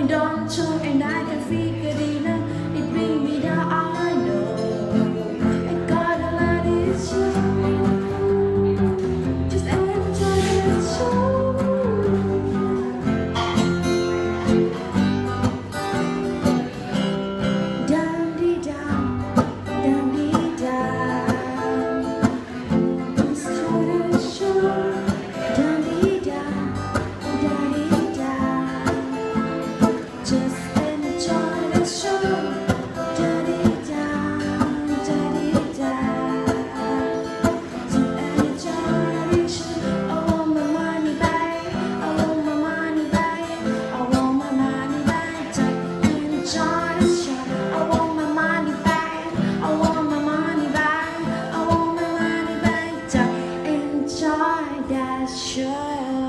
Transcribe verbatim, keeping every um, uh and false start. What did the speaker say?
don't show and I can figure it out. It bring me down, I know. I gotta let it show. Just enjoy the show. Dum-dee-dum, dum-dee-dum. Enjoy the show. Dum-dee-dum, dum-dee-dum. Just enjoy the show. Da-dee-dum, da-dee-dum. Just enjoy the show. I want my money back. I want my money back. I want my money back. Just enjoy the show. I want my money back. I want my money back. I want my money back. Just enjoy that show.